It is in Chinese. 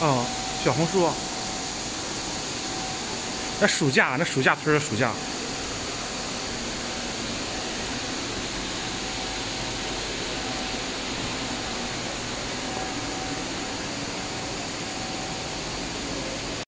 小红书。那暑假村的暑假。